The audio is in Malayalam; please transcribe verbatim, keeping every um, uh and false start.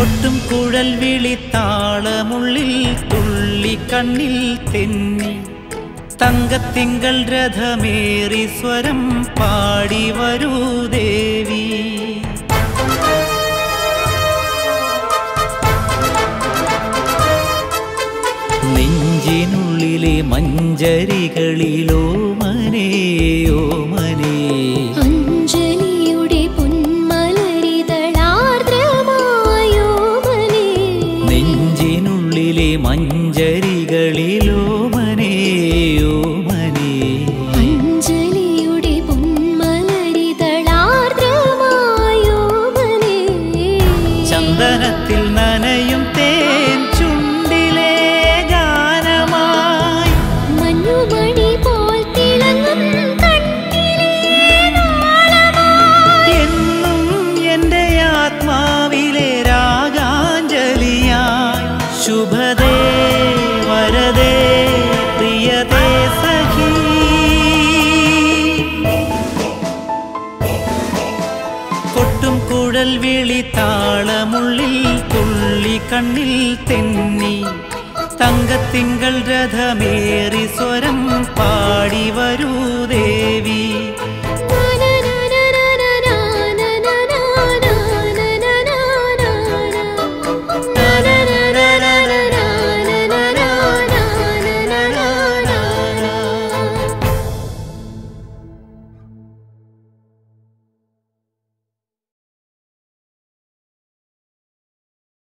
കൊട്ടും കുഴൽ വിളി താളമുള്ളിൽ തുള്ളി കണ്ണിൽ തെന്നി തങ്കത്തിങ്കൾ രഥമേറി സ്വരം പാടി വരൂ ദേവി. നെഞ്ചിനുള്ളിലെ മഞ്ചരികളിലോ മനേയോ മനേ അഞ്ജലിയുടെ പൊന്മലരിതളാർദ്രമായോ മനേ. നെഞ്ചിനുള്ളിലെ മഞ്ചരികളിലോ മനേയോ മനേ അഞ്ജലിയുടെ പൊന്മലരിതളാർദ്രമായോ മനേ. ചന്ദനത്തിൽ നനയും തേൻ ചുണ്ടിലെ ഗാനമായി മഞ്ഞുമണി പോൽ തിളങ്ങും കണ്ണിലെ നാളമായി. എന്നും എൻ്റെ ആത്മാവിലെ രാഗാഞ്ജലിയായി ശുഭദേ വരദേ പ്രിയദേ സഖി. കൊട്ടും കുഴൽ വിളി താളമുള്ളിൽ തുള്ളി കണ്ണിൽ തെന്നി തങ്കത്തിങ്കൾ രഥമേറി സ്വരം പാടി വരൂ ദേവി.